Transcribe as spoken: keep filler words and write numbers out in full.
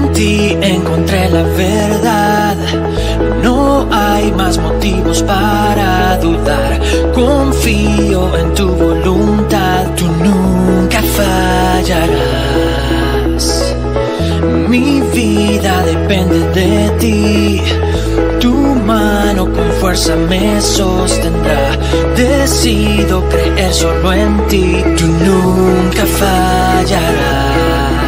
ti encontré la verdad. No hay más motivos para dudar. Confío en tu voluntad, tú nunca fallarás. Mi vida depende de ti. Tu mano con fuerza me sostendrá. Decido creer solo en ti, tú nunca fallarás.